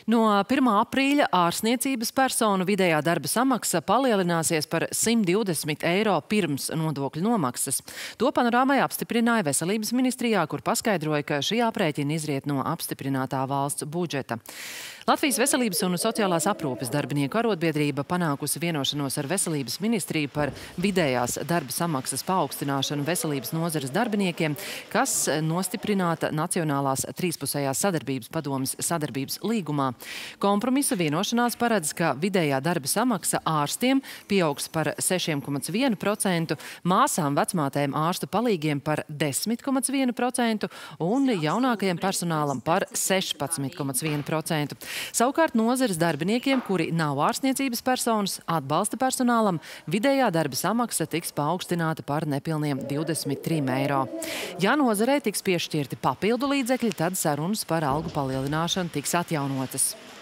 No 1. aprīļa ārstniecības personu vidējā darba samaksa palielināsies par 120 eiro pirms nodokļu nomaksas. To Panorāmai apstiprināja Veselības ministrijā, kur paskaidroja, ka šī aprēķina izriet no apstiprinātā valsts budžeta. Latvijas Veselības un sociālās aprūpes darbinieku arotbiedrība panākusi vienošanos ar Veselības ministriju par vidējās darba samaksas paaugstināšanu veselības nozares darbiniekiem, kas nostiprināta Nacionālās trīspusējās sadarbības padomes sadarbības līgumā. Kompromisa vienošanās paredz, ka vidējā darba samaksa ārstiem pieaugs par 6,1%, māsām vecmātēm ārstu palīgiem par 10,1% un jaunākajam personālam par 16,1%. Savukārt nozares darbiniekiem, kuri nav ārstniecības personas, atbalsta personālam, vidējā darba samaksa tiks paaugstināta par nepilniem 23 eiro. Ja nozarei tiks piešķirti papildu līdzekļi, tad sarunas par algu palielināšanu tiks atjaunotas.